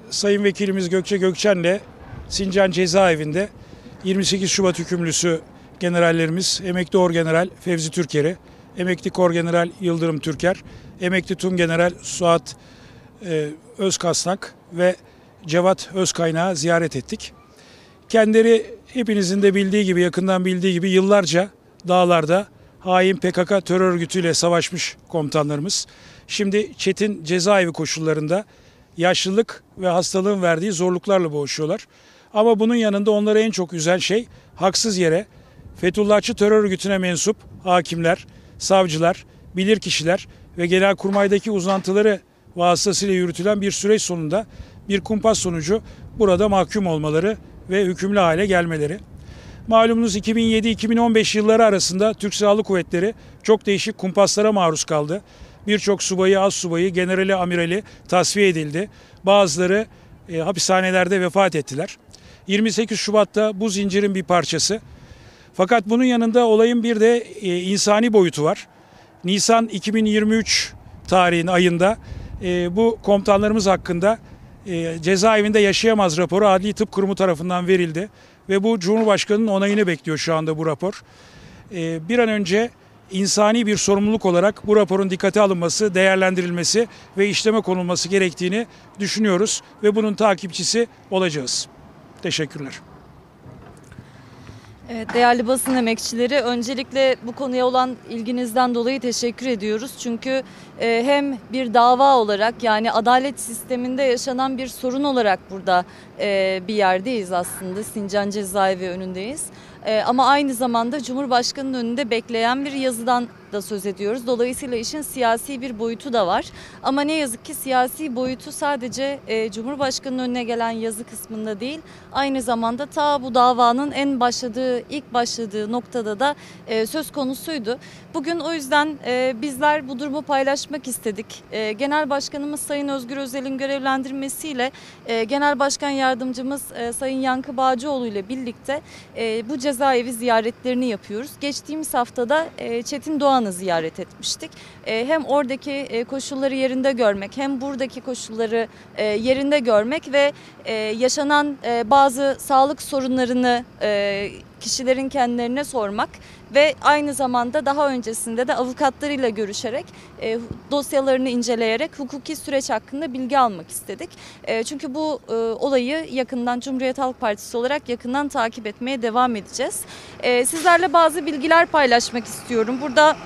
Sayın Vekilimiz Gökçe Gökçen'le Sincan Cezaevinde 28 Şubat hükümlüsü generallerimiz Emekli Orgeneral Fevzi Türker'i, Emekli Korgeneral Yıldırım Türker, Emekli Tümgeneral Suat Özkasnak ve Cevat Özkaynak'ı ziyaret ettik. Kendileri hepinizin de bildiği gibi, yakından bildiği gibi yıllarca dağlarda hain PKK terör örgütüyle savaşmış komutanlarımız. Şimdi çetin cezaevi koşullarında yaşlılık ve hastalığın verdiği zorluklarla boğuşuyorlar. Ama bunun yanında onları en çok üzen şey haksız yere Fethullahçı terör örgütüne mensup hakimler, savcılar, bilirkişiler ve Genelkurmay'daki uzantıları vasıtasıyla yürütülen bir süreç sonunda bir kumpas sonucu burada mahkum olmaları ve hükümlü hale gelmeleri. Malumunuz 2007-2015 yılları arasında Türk Silahlı Kuvvetleri çok değişik kumpaslara maruz kaldı. Birçok subayı, az subayı, generali, amirali tasfiye edildi. Bazıları hapishanelerde vefat ettiler. 28 Şubat'ta bu zincirin bir parçası. Fakat bunun yanında olayın bir de insani boyutu var. Nisan 2023 tarihin ayında bu komutanlarımız hakkında cezaevinde yaşayamaz raporu Adli Tıp Kurumu tarafından verildi. Ve bu Cumhurbaşkanı'nın onayını bekliyor şu anda bu rapor. Bir an önce insani bir sorumluluk olarak bu raporun dikkate alınması, değerlendirilmesi ve işleme konulması gerektiğini düşünüyoruz. Ve bunun takipçisi olacağız. Teşekkürler. Evet, değerli basın emekçileri, öncelikle bu konuya olan ilginizden dolayı teşekkür ediyoruz. Çünkü hem bir dava olarak, yani adalet sisteminde yaşanan bir sorun olarak burada bir yerdeyiz aslında. Sincan Cezaevi önündeyiz. Ama aynı zamanda Cumhurbaşkanı'nın önünde bekleyen bir yazıdan da söz ediyoruz. Dolayısıyla işin siyasi bir boyutu da var. Ama ne yazık ki siyasi boyutu sadece Cumhurbaşkanı'nın önüne gelen yazı kısmında değil, aynı zamanda ta bu davanın ilk başladığı noktada da söz konusuydu. Bugün o yüzden bizler bu durumu paylaşmak istedik. Genel Başkanımız Sayın Özgür Özel'in görevlendirmesiyle Genel Başkan Yardımcımız Sayın Yankı Bağcıoğlu ile birlikte bu cezaevi ziyaretlerini yapıyoruz. Geçtiğimiz haftada Çetin Doğan'ı ziyaret etmiştik. Hem oradaki koşulları yerinde görmek, hem buradaki koşulları yerinde görmek ve yaşanan bazı sağlık sorunlarını kişilerin kendilerine sormak ve aynı zamanda daha öncesinde de avukatlarıyla görüşerek dosyalarını inceleyerek hukuki süreç hakkında bilgi almak istedik. Çünkü bu olayı yakından, Cumhuriyet Halk Partisi olarak yakından takip etmeye devam edeceğiz. Sizlerle bazı bilgiler paylaşmak istiyorum.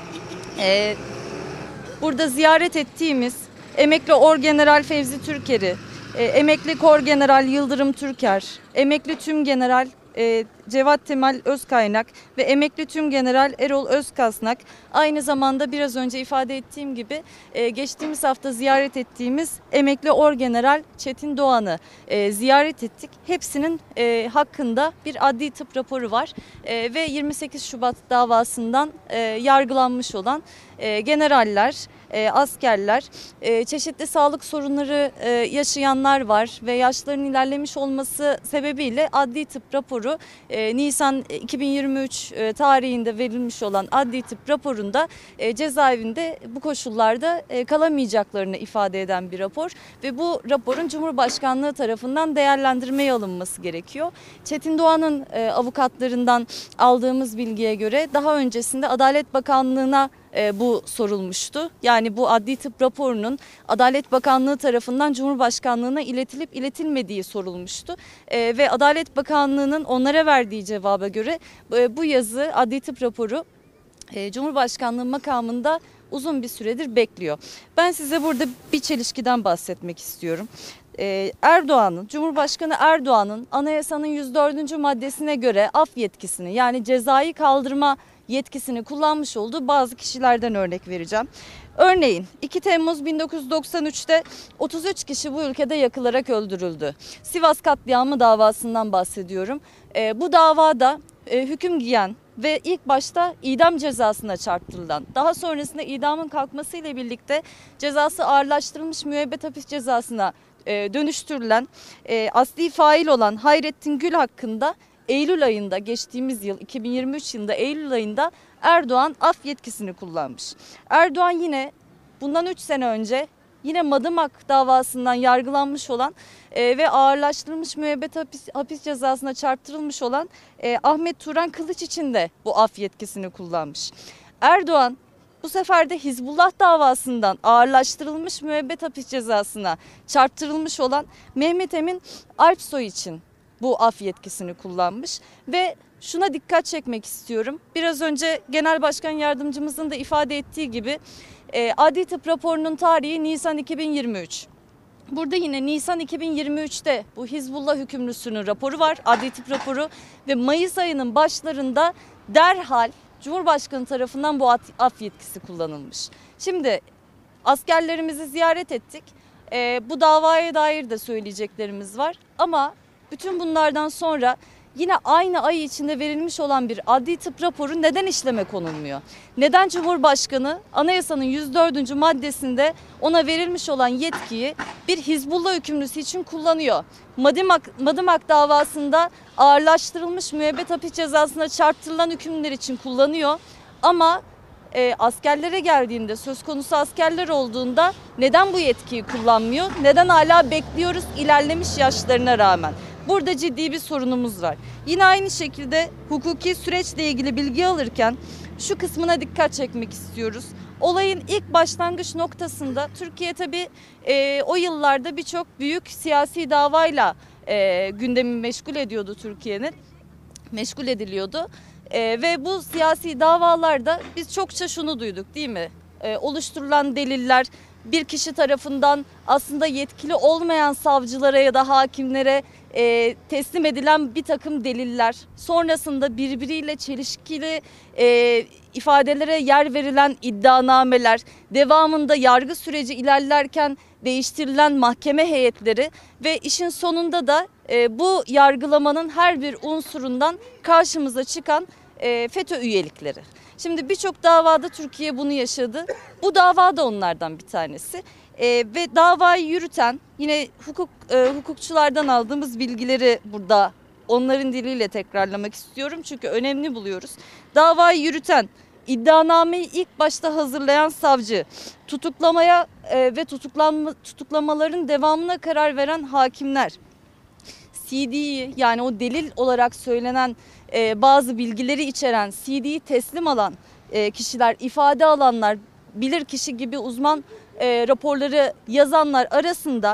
Burada ziyaret ettiğimiz Emekli Orgeneral Fevzi Türker'i, Emekli Korgeneral Yıldırım Türker, Emekli Tümgeneral Cevat Temel Özkaynak ve Emekli Tümgeneral Erol Özkasnak, aynı zamanda biraz önce ifade ettiğim gibi geçtiğimiz hafta ziyaret ettiğimiz Emekli Orgeneral Çetin Doğan'ı ziyaret ettik. Hepsinin hakkında bir adli tıp raporu var ve 28 Şubat davasından yargılanmış olan generaller, askerler, çeşitli sağlık sorunları yaşayanlar var ve yaşlarının ilerlemiş olması sebebiyle adli tıp raporu Nisan 2023 tarihinde verilmiş olan adli tıp raporunda cezaevinde bu koşullarda kalamayacaklarını ifade eden bir rapor ve bu raporun Cumhurbaşkanlığı tarafından değerlendirmeye alınması gerekiyor. Çetin Doğan'ın avukatlarından aldığımız bilgiye göre daha öncesinde Adalet Bakanlığı'na bu sorulmuştu. Yani bu adli tıp raporunun Adalet Bakanlığı tarafından Cumhurbaşkanlığına iletilip iletilmediği sorulmuştu. Ve Adalet Bakanlığı'nın onlara verdiği cevaba göre bu yazı, adli tıp raporu Cumhurbaşkanlığı makamında uzun bir süredir bekliyor. Ben size burada bir çelişkiden bahsetmek istiyorum. Cumhurbaşkanı Erdoğan'ın anayasanın 104. maddesine göre af yetkisini, yani cezayı kaldırma yetkisini kullanmış olduğu bazı kişilerden örnek vereceğim. Örneğin 2 Temmuz 1993'te 33 kişi bu ülkede yakılarak öldürüldü. Sivas katliamı davasından bahsediyorum. Bu davada hüküm giyen ve ilk başta idam cezasına çarptırılan, daha sonrasında idamın kalkmasıyla birlikte cezası ağırlaştırılmış müebbet hapis cezasına dönüştürülen asli fail olan Hayrettin Gül hakkında Eylül ayında, geçtiğimiz yıl 2023 yılında Eylül ayında Erdoğan af yetkisini kullanmış. Erdoğan yine bundan 3 sene önce yine Madımak davasından yargılanmış olan ve ağırlaştırılmış müebbet hapis cezasına çarptırılmış olan Ahmet Turan Kılıç için de bu af yetkisini kullanmış. Erdoğan bu sefer de Hizbullah davasından ağırlaştırılmış müebbet hapis cezasına çarptırılmış olan Mehmet Emin Alpsoy için bu af yetkisini kullanmış ve şuna dikkat çekmek istiyorum. Biraz önce Genel Başkan Yardımcımızın da ifade ettiği gibi adli tıp raporunun tarihi Nisan 2023. Burada yine Nisan 2023'te bu Hizbullah hükümlüsünün raporu var, adli tıp raporu ve Mayıs ayının başlarında derhal Cumhurbaşkanı tarafından bu af yetkisi kullanılmış. Şimdi askerlerimizi ziyaret ettik. Bu davaya dair de söyleyeceklerimiz var ama bütün bunlardan sonra yine aynı ay içinde verilmiş olan bir adli tıp raporu neden işleme konulmuyor? Neden Cumhurbaşkanı anayasanın 104. maddesinde ona verilmiş olan yetkiyi bir Hizbullah hükümlüsü için kullanıyor? Madımak davasında ağırlaştırılmış müebbet hapis cezasına çarptırılan hükümler için kullanıyor ama askerlere geldiğinde, söz konusu askerler olduğunda neden bu yetkiyi kullanmıyor? Neden hala bekliyoruz ilerlemiş yaşlarına rağmen? Burada ciddi bir sorunumuz var. Yine aynı şekilde hukuki süreçle ilgili bilgi alırken şu kısmına dikkat çekmek istiyoruz. Olayın ilk başlangıç noktasında Türkiye tabii o yıllarda birçok büyük siyasi davayla gündemi meşgul ediyordu Türkiye'nin. Meşgul ediliyordu. Ve bu siyasi davalarda biz çokça şunu duyduk değil mi? Oluşturulan deliller bir kişi tarafından aslında yetkili olmayan savcılara ya da hakimlere teslim edilen bir takım deliller. Sonrasında birbiriyle çelişkili ifadelere yer verilen iddianameler, devamında yargı süreci ilerlerken değiştirilen mahkeme heyetleri ve işin sonunda da bu yargılamanın her bir unsurundan karşımıza çıkan FETÖ üyelikleri. Şimdi birçok davada Türkiye bunu yaşadı. Bu dava da onlardan bir tanesi. Ve davayı yürüten yine hukukçulardan aldığımız bilgileri burada onların diliyle tekrarlamak istiyorum. Çünkü önemli buluyoruz. Davayı yürüten, iddianameyi ilk başta hazırlayan savcı, tutuklamaya ve tutuklamaların devamına karar veren hakimler, CD'yi yani o delil olarak söylenen bazı bilgileri içeren CD'yi teslim alan kişiler, ifade alanlar, bilirkişi gibi uzman raporları yazanlar arasında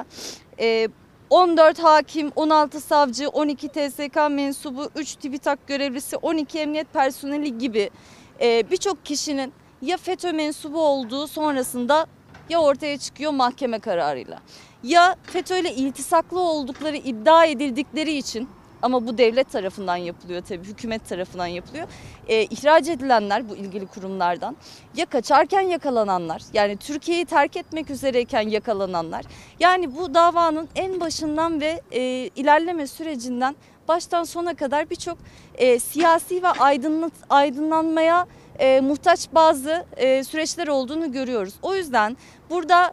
14 hakim, 16 savcı, 12 TSK mensubu, 3 TÜBİTAK görevlisi, 12 emniyet personeli gibi birçok kişinin ya FETÖ mensubu olduğu sonrasında ya ortaya çıkıyor mahkeme kararıyla. Ya FETÖ ile iltisaklı oldukları iddia edildikleri için ama bu devlet tarafından yapılıyor tabii, hükümet tarafından yapılıyor. İhraç edilenler bu ilgili kurumlardan ya kaçarken yakalananlar yani Türkiye'yi terk etmek üzereyken yakalananlar. Yani bu davanın en başından ve ilerleme sürecinden baştan sona kadar birçok siyasi ve aydınlanmaya muhtaç bazı süreçler olduğunu görüyoruz. O yüzden burada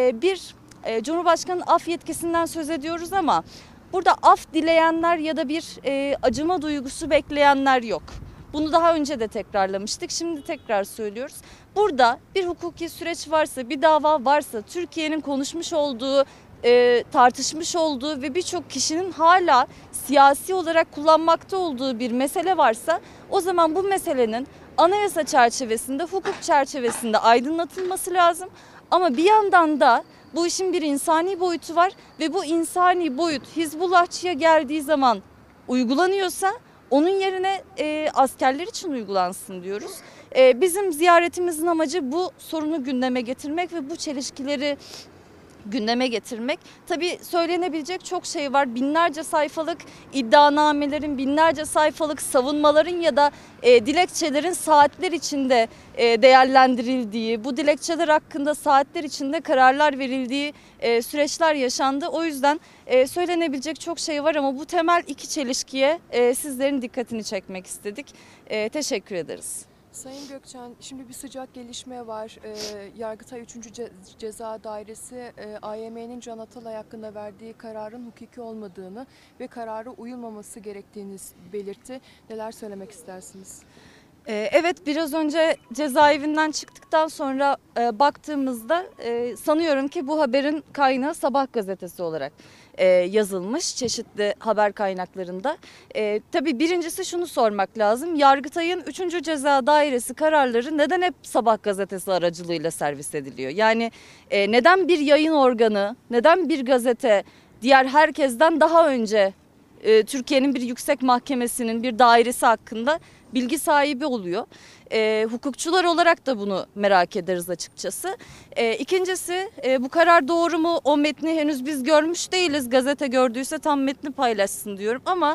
Cumhurbaşkanı'nın af yetkisinden söz ediyoruz ama burada af dileyenler ya da bir acıma duygusu bekleyenler yok. Bunu daha önce de tekrarlamıştık. Şimdi tekrar söylüyoruz. Burada bir hukuki süreç varsa, bir dava varsa, Türkiye'nin konuşmuş olduğu, tartışmış olduğu ve birçok kişinin hala siyasi olarak kullanmakta olduğu bir mesele varsa o zaman bu meselenin anayasa çerçevesinde, hukuk çerçevesinde aydınlatılması lazım. Ama bir yandan da bu işin bir insani boyutu var ve bu insani boyut Hizbullahçıya geldiği zaman uygulanıyorsa onun yerine askerler için uygulansın diyoruz. Bizim ziyaretimizin amacı bu sorunu gündeme getirmek ve bu çelişkileri gündeme getirmek. Tabii söylenebilecek çok şey var. Binlerce sayfalık iddianamelerin, binlerce sayfalık savunmaların ya da dilekçelerin saatler içinde değerlendirildiği, bu dilekçeler hakkında saatler içinde kararlar verildiği süreçler yaşandı. O yüzden söylenebilecek çok şey var ama bu temel iki çelişkiye sizlerin dikkatini çekmek istedik. Teşekkür ederiz. Sayın Gökçen, şimdi bir sıcak gelişme var. Yargıtay 3. Ceza Dairesi AYM'nin Can Atalay hakkında verdiği kararın hukuki olmadığını ve karara uyulmaması gerektiğini belirtti. Neler söylemek istersiniz? Evet, biraz önce cezaevinden çıktıktan sonra baktığımızda sanıyorum ki bu haberin kaynağı Sabah gazetesi olarak yazılmış çeşitli haber kaynaklarında. Tabii birincisi şunu sormak lazım. Yargıtay'ın 3. Ceza Dairesi kararları neden hep Sabah gazetesi aracılığıyla servis ediliyor? Yani neden bir yayın organı, neden bir gazete diğer herkesten daha önce Türkiye'nin bir yüksek mahkemesinin bir dairesi hakkında bilgi sahibi oluyor. Hukukçular olarak da bunu merak ederiz açıkçası. İkincisi bu karar doğru mu? O metni henüz biz görmüş değiliz. Gazete gördüyse tam metni paylaşsın diyorum ama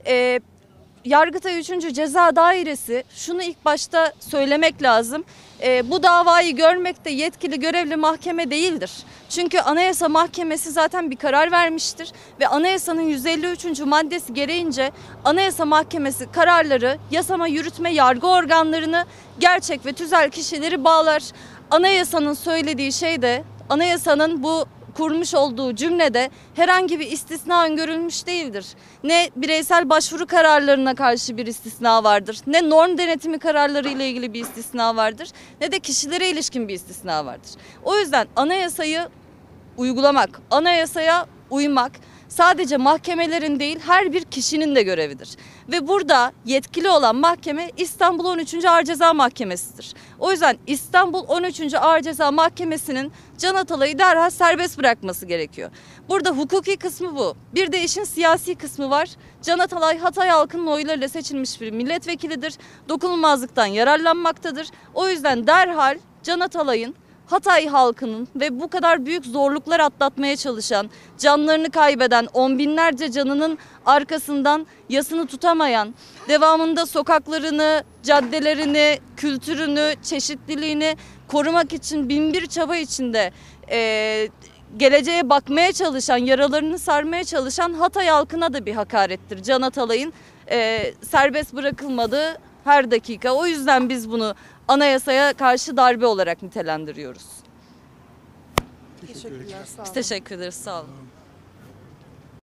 Yargıtay 3. Ceza Dairesi, şunu ilk başta söylemek lazım. Bu davayı görmekte yetkili görevli mahkeme değildir. Çünkü Anayasa Mahkemesi zaten bir karar vermiştir ve Anayasa'nın 153. maddesi gereğince Anayasa Mahkemesi kararları yasama, yürütme, yargı organlarını, gerçek ve tüzel kişileri bağlar. Anayasanın söylediği şey de, anayasanın bu kurmuş olduğu cümlede herhangi bir istisna öngörülmüş değildir. Ne bireysel başvuru kararlarına karşı bir istisna vardır, ne norm denetimi kararları ile ilgili bir istisna vardır, ne de kişilere ilişkin bir istisna vardır. O yüzden anayasayı uygulamak, anayasaya uymak sadece mahkemelerin değil her bir kişinin de görevidir. Ve burada yetkili olan mahkeme İstanbul 13. Ağır Ceza Mahkemesi'dir. O yüzden İstanbul 13. Ağır Ceza Mahkemesi'nin Can Atalay'ı derhal serbest bırakması gerekiyor. Burada hukuki kısmı bu. Bir de işin siyasi kısmı var. Can Atalay Hatay halkının oylarıyla seçilmiş bir milletvekilidir. Dokunulmazlıktan yararlanmaktadır. O yüzden derhal Can Atalay'ın, Hatay halkının ve bu kadar büyük zorluklar atlatmaya çalışan, canlarını kaybeden, on binlerce canının arkasından yasını tutamayan, devamında sokaklarını, caddelerini, kültürünü, çeşitliliğini korumak için binbir çaba içinde geleceğe bakmaya çalışan, yaralarını sarmaya çalışan Hatay halkına da bir hakarettir. Can Atalay'ın serbest bırakılmadığı her dakika. O yüzden biz bunu anayasaya karşı darbe olarak nitelendiriyoruz. Teşekkürler, sağ olun. Biz teşekkür ederiz, sağ olun.